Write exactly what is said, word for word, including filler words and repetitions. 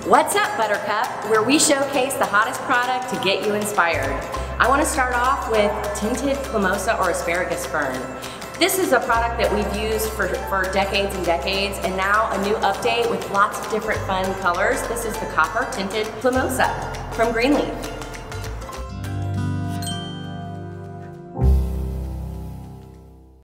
What's up, Buttercup? Where we showcase the hottest product to get you inspired. I want to start off with tinted Plumosa or asparagus fern. This is a product that we've used for, for decades and decades, and now a new update with lots of different fun colors. This is the copper tinted Plumosa from Greenleaf.